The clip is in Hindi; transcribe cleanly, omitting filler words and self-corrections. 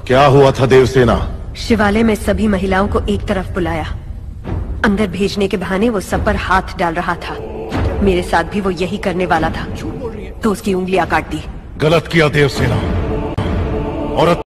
क्या हुआ था देवसेना? शिवालय में सभी महिलाओं को एक तरफ बुलाया। अंदर भेजने के बहाने वो सब पर हाथ डाल रहा था। मेरे साथ भी वो यही करने वाला था, तो उसकी उंगलियां काट दी। गलत किया देवसेना। औरत